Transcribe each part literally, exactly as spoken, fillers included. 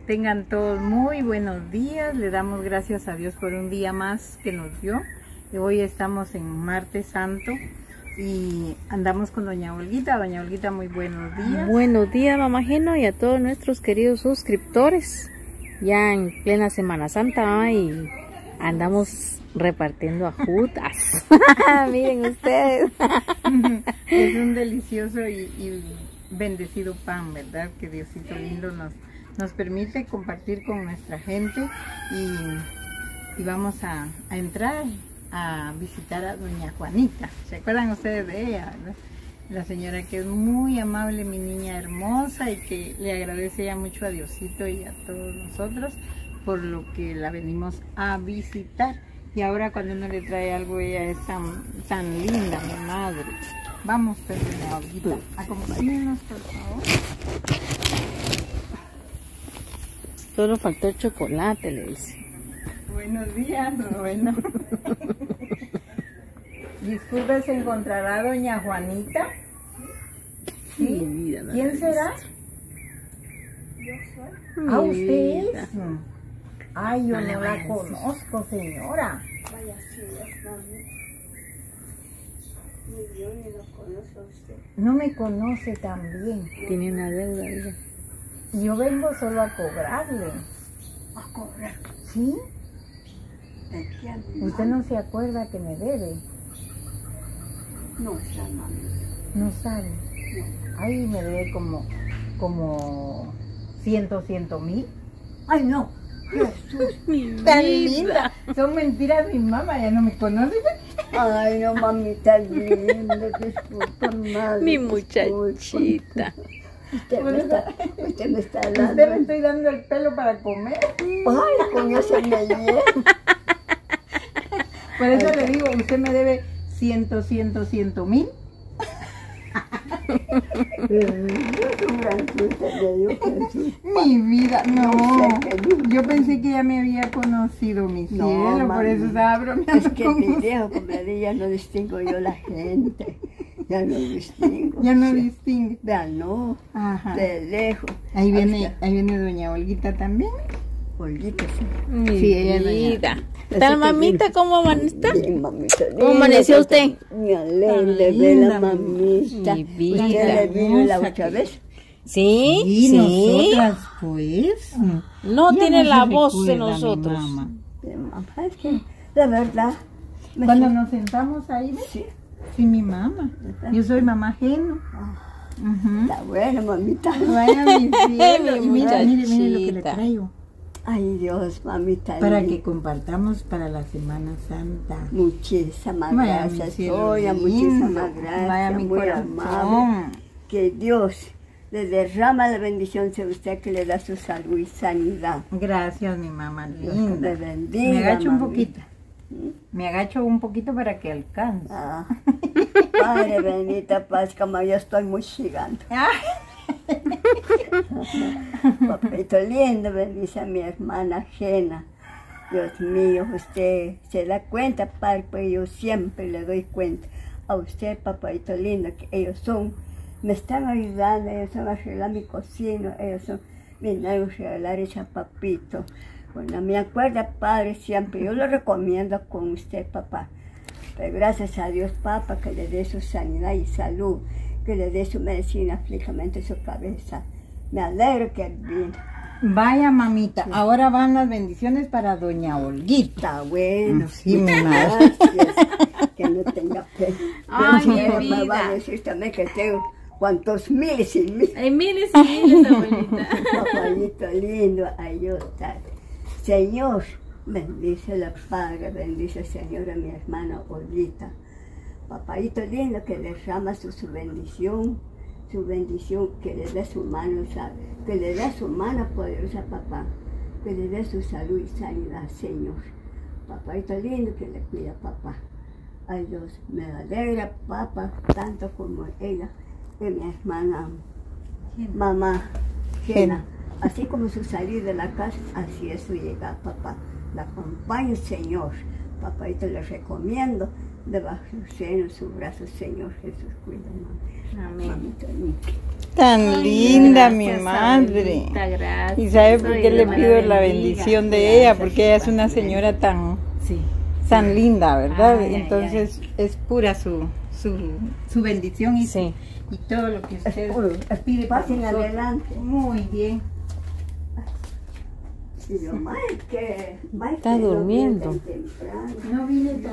Tengan todos muy buenos días. Le damos gracias a Dios por un día más que nos dio. Hoy estamos en Martes Santo y andamos con doña Olguita. Doña Olguita, muy buenos días. Buenos días, mamá Geno, y a todos nuestros queridos suscriptores. Ya en plena Semana Santa y andamos repartiendo ajutas. Miren ustedes. Es un delicioso y, y bendecido pan, ¿verdad? Que Diosito lindo nos, nos permite compartir con nuestra gente y, y vamos a, a entrar a visitar a doña Juanita. ¿Se acuerdan ustedes de ella, verdad? La señora que es muy amable, mi niña hermosa, y que le agradece ya mucho a Diosito y a todos nosotros por lo que la venimos a visitar. Y ahora cuando uno le trae algo, ella es tan, tan linda, mi madre. Vamos, pues, doña Olguita, acompáñenos, por favor. Solo faltó el chocolate, le dice. Buenos días, bueno. Disculpe, ¿se encontrará doña Juanita? ¿Sí? Mi vida, no. ¿Quién será? Yo soy. ¿A Mi usted? vida. Ay, yo No le no la vayas a decir. conozco, señora. Vaya, sí, es mami. Ni yo ni lo conozco a usted. No me conoce también. Tiene una deuda, diga. Yo vengo solo a cobrarle. A cobrar. ¿Sí? ¿De quién? ¿Usted no se acuerda que me debe? No sé, mami. No sabe. No. Ay, me debe como, como ciento, ciento mil. Ay, no. Jesús. Mi Tan vida. linda. Son mentiras, mi mamá ya no me conoce. Ay, no, mamita linda. Disculpa, madre. Mi disculpa. muchachita. Usted me está, usted me está dando. Usted me estoy dando el pelo para comer. Ay, con eso me llena. Por eso le digo, usted me debe ciento, ciento, ciento mil. Un gran susto le dio Jesús. Mi vida, no. No sé qué. Yo pensé que ya me había conocido, mi No, cielo, por mami. eso estaba bromeando Es que con mi usted. viejo, comadre, ya no distingo yo la gente. Ya no distingo. Ya no Sí. distingue. Vean, no, Ajá. de lejos. Ahí viene, Hasta- ahí viene doña Olguita también. Olguita, sí. Mi Sí, ella es doña- vida. Así ¿Tal que mamita? bien. ¿Cómo amanestá? Bien, mamita. ¿Cómo linda, amaneció porque usted? Me alegra Tan de ver linda, la mamita. mi ¿Usted vida. le vino la Hermosa otra que- vez? Sí, Y sí. nosotras, pues. No Ya tiene se la voz de recuerda, mi nosotros. mamá. De mamá, es que, la verdad. me Cuando siento- nos sentamos ahí, ¿ves? Sí, Sí, mi mamá. Yo soy mamá Geno. Ujú. está buena, mamita. Vaya mi cielo. Mi Y mira, mire, mire lo que le muchachita. traigo. Ay, Dios, mamita. Para linda. que compartamos para la Semana Santa. Muchísimas Vaya, mi gracias, cielo Sonia, lindo. muchísimas gracias, Vaya, mi muy corazón. amable. Que Dios le derrama la bendición a usted, que le da su salud y sanidad. Gracias, mi mamá Dios linda. te bendiga, Me agacho un mamita. poquito. Me agacho un poquito para que alcance. Ah, Padre bendita paz, como yo estoy muy gigante. Papito lindo, bendice a mi hermana Gena. Dios mío, usted se da cuenta, Padre, pues yo siempre le doy cuenta a usted, papito lindo, que ellos son, me están ayudando, ellos son a arreglar mi cocina, ellos son, vienen a arreglar ese papito. Bueno, me acuerda, Padre, siempre, yo lo recomiendo con usted, papá. Pero gracias a Dios, papá, que le dé su sanidad y salud, que le dé su medicina fijamente en su cabeza. Me alegro que vino. Vaya, mamita. Ahora van las bendiciones para doña Olguita. Está bueno. Sí, mi madre. Gracias. Que no tenga fe. Ay, Dios mi mío, me va a vida. decir también que tengo cuantos miles y miles. Hay miles y miles, abuelita. Papayito lindo, ayuda. Señor, bendice la Padre, bendice Señor a mi hermana Olguita. Papayito lindo, que derrama su, su bendición, su bendición, que le dé su mano, que le dé su mano poderosa, papá, que le dé su salud y sanidad, Señor. Papayito lindo, que le cuida, papá. Ay Dios, me alegra, papá, tanto como ella, que mi hermana, mamá, Gena. Así como su salir de la casa, así es su llegada, papá. La acompaño, Señor. Papá, y te le recomiendo, debajo de su seno, su brazo, Señor Jesús, cuida, mamá. Amén. Mamita linda. Tan Ay, linda mi gracias, madre. abuelita, gracias. ¿Y sabe por Ay, qué le Dios pido la bendiga. bendición de ella? Porque ella es una señora tan, Sí. tan linda, ¿verdad? Ay, ay, Entonces es pura su, su, su bendición y, Sí. y todo lo que usted Es puro. pide por Pasen nosotros. adelante. Muy bien. Y yo, Mike, Mike, Está durmiendo. No vine tan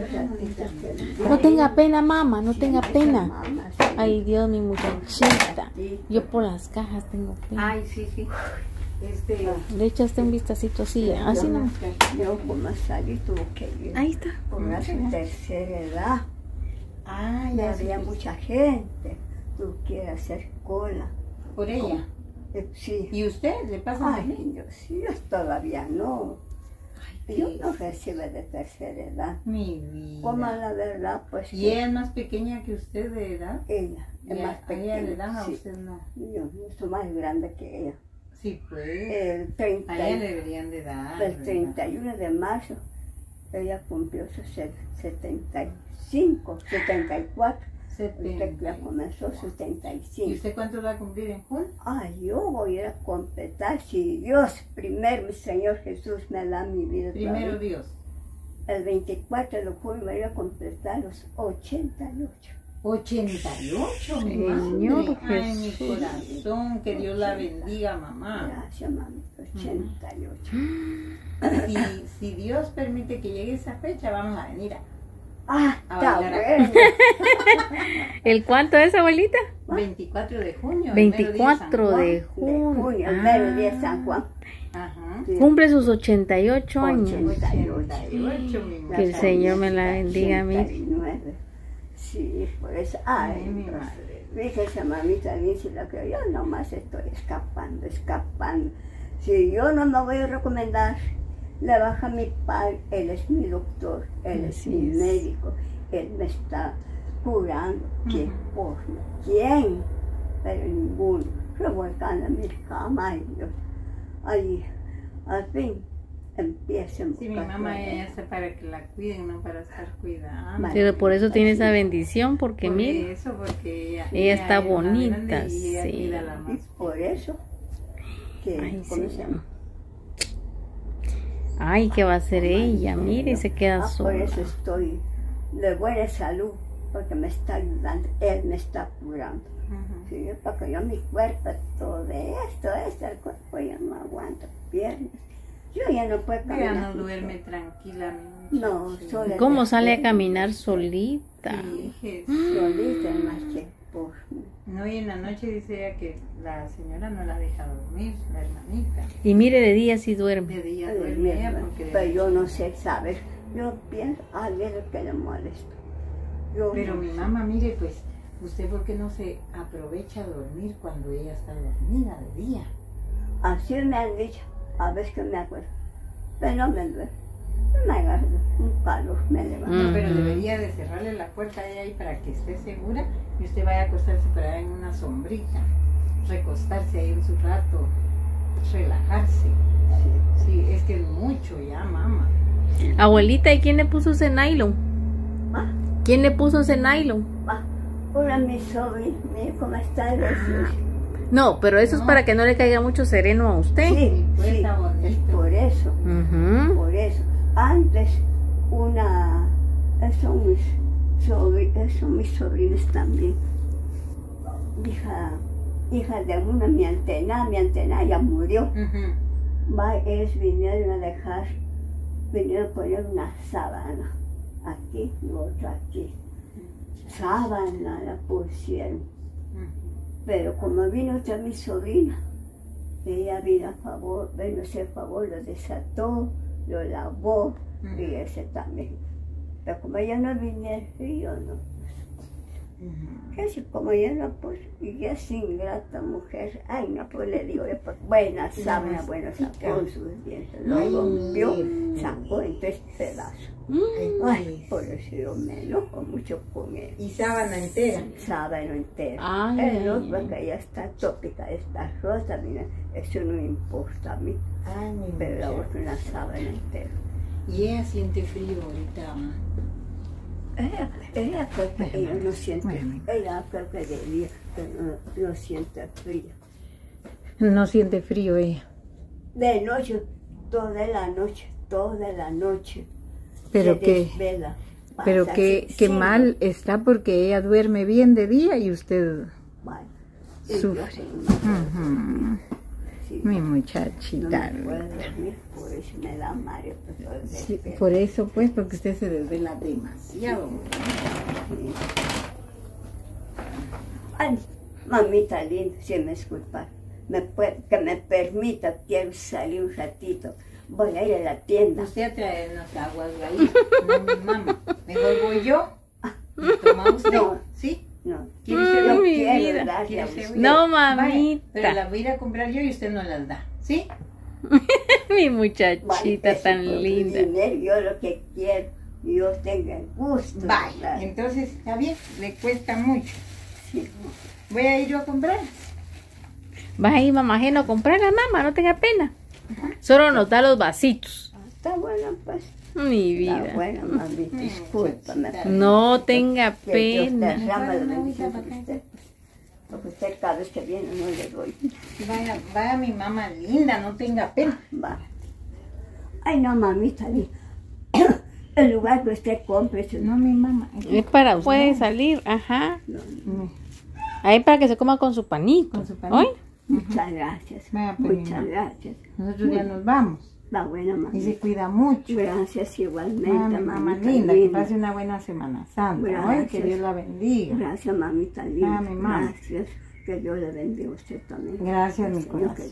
No tenga pena, mamá, no tenga pena. Ay, Dios, mi muchachita. Yo por las cajas tengo pena. Ay, sí, sí. Este, Le echaste un vistacito así, así no. Yo como salí tuvo que ir Ahí está. por la tercera edad. ay, Y ya había sí, mucha gente. Tú quieres hacer cola. por ella. Eh, Sí. ¿Y usted le pasa Ay, también? yo, sí, yo todavía no. Yo Ay, no recibo de tercera edad. mi vida. Como la verdad, pues ¿Y ella es más pequeña que usted de edad? ella ¿Y es a- más a ella le dan, pequeña. a Sí. usted no? Yo, yo soy más grande que ella. Sí, pues. El, A treinta, ella le deberían de dar. el ¿verdad? treinta y uno de marzo, ella cumplió sus se- setenta y cinco, setenta y cuatro. Usted setenta. ya comenzó setenta y ¿Y cinco. usted cuánto va a cumplir en junio? Ay, yo voy a ir a completar, si Dios primero, mi Señor Jesús, me da mi vida. Primero todavía. Dios. El veinticuatro de julio me voy a completar los ochenta y ocho. ochenta y ocho, mi Señor madre. Ay, mi Jesús. corazón, que Dios la bendiga, mamá. Gracias, mami, ochenta y ocho. Si, si Dios permite que llegue esa fecha, vamos a venir a Ah, A está bailar bueno. ¿El cuánto es, abuelita? veinticuatro de junio. el mero día de San veinticuatro Juan. de De junio. junio, el mero día de San Juan. Ajá. Sí. Cumple sus ochenta y ocho años. ochenta y ocho. ochenta y ocho, mi Que madre. el Señor me la bendiga a mí. ochenta y nueve. Sí, por eso. Ay, Ay, mi pues, madre. fíjese, mamita, dice lo que yo nomás estoy escapando, escapando. Si yo no me voy a recomendar, le baja mi padre, él es mi doctor, él es Así mi es. médico, él me está curando. ¿Quién? Ujú. Por ¿quién? Pero ninguno. Revolcando en mi cama, ay Dios. Ahí, al fin, empieza a Sí, mi mamá ella hace para que la cuiden, no para estar cuidando. Vale. Pero por eso tiene esa bendición, porque Por mire, eso, porque ella, ella está es más bonita, grande y ella sí. cuida a la Y más. por eso, que, Ay, ¿cómo se sí. llama? Ay, ¿qué va a hacer ella? Mire, se queda Ah, por sola. eso estoy de buena salud, porque me está ayudando, él me está curando. Ujú. Sí, porque yo mi cuerpo, todo esto, esto, el cuerpo ya no aguanto piernas. Yo ya no puedo Ella caminar. no duerme tranquila, mi No, muchacha. solo ¿Cómo sale a caminar solita? Sí, Jesús. solita más que por mí. No, y en la noche dice ella que la señora no la deja dormir, la hermanita. Y mire, de día sí duerme. De día Ay, duerme ella mierda. porque de Pero yo noche- no sé, ¿sabes? Yo pienso, a ver lo que le molesta. Yo Pero no mi sé. mamá, mire, pues, ¿usted por qué no se aprovecha a dormir cuando ella está dormida de día? Así me han dicho, a veces que me acuerdo, pero no me duele. Me agarro un calor, me levanto. No, pero Ujú. debería de cerrarle la puerta a ella ahí para que esté segura y usted vaya a acostarse por ahí en una sombrita, recostarse ahí un su rato, relajarse. Sí, es que es mucho ya, mamá. Abuelita, ¿y quién le puso ese nylon? Ah, ¿Quién le puso ese nylon? ah, hola mi sobrino, mira cómo está el vecino. No, pero eso es No. para que no le caiga mucho sereno a usted. Sí, pues, sí, está bonito. es por eso, Ujú. por eso. Antes, una, son mis, sobri- son mis sobrinos también. Hija, hija de una, mi antena, mi antena ya murió. Ujú. Va, ellos vinieron a dejar, vinieron a poner una sábana aquí y otra aquí. Sábana la pusieron. Ujú. Pero como vino otra mi sobrina, ella vino a favor, vino a hacer favor, lo desató, lo lavó y ese también. Pero como ella no viniera, y yo no. Ujú. Casi como ella no, pues, y es ingrata mujer. Ay, no, pues le digo, pues, buena sábana, bueno, sacó sus dientes, lo Ay, rompió, mire. sacó en tres pedazos. Ay, por eso yo me enojo mucho con él. Y sábana entera. Sábado entero. Ay, El ay, otro ay. que ya está tópica, está rosa, mira, eso no me importa a mí, Ay, mi pero la muchacha. otra una sábana entera. Y ella siente frío ahorita, mamá. ella, ella creo que ella no siente, Bueno. ella creo que de día que no, no siente frío. No siente frío ella. De noche, toda la noche, toda la noche. Pero se que, desvela, pero pasa que, así, que sí, mal está porque ella duerme bien de día y usted mal. Y sufre. yo soy una- Ujú. sí, Mi no muchachita. me puedo dormir, por eso me da mareo. pues, todo el Sí, desvelo. por eso pues, porque usted se desvela demasiado. Sí. Ay, mamita linda, si me disculpa, me puede- que me permita, quiero salir un ratito. Voy a ir a la tienda. Usted trae unas aguas ahí, no mi mamá. Mejor voy yo. ¿Y toma usted? No. ¿Sí? No, ¿Quiere usted yo Mm, mi quiero vida. darle a ¿Quiere usted. usted? No, Vaya, mamita. pero las voy a ir a comprar yo y usted no las da. ¿Sí? Mi Vale, muchachita eso tan por linda. dinero, yo lo que quiero, yo tengo el gusto. Vaya, ¿verdad? entonces está bien, le cuesta mucho. Sí. Voy a ir yo a comprar. Vas a ir, mamá ajeno, a comprar a mamá, no tenga pena. Solo nos da los vasitos. Ah, está bueno, pues. Mi Está vida. bueno, mami, discúlpame. No tenga Que Dios pena. derrame la bendición sobre usted. Porque usted cada vez que viene no le doy. Vaya, vaya mi mamá linda, no tenga pena. Va. Ay, no, mamita, li- el lugar que usted compre, eso No, mi mamá. Es para usted. Puede salir, ajá. no, No. Ahí para que se coma con su panito. Con su panito. ¿Oye? muchas gracias. Vaya, pues, Muchas mi gracias. Nosotros ya nos vamos. Va buena, Y mami. se cuida mucho. Gracias igualmente, Mami, mamá mamita linda, que linda. pase una buena Semana Santa. Ay, Gracias. que Dios la bendiga. Gracias, mamita linda. Mami, mami. Gracias. Que Dios le bendiga a usted también. Gracias, mi Señor, que corazón.